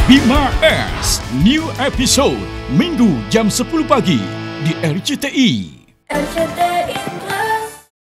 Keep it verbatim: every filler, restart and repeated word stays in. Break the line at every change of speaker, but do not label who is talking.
Bima S New Episode Minggu jam sepuluh pagi di R C T I.
R C T I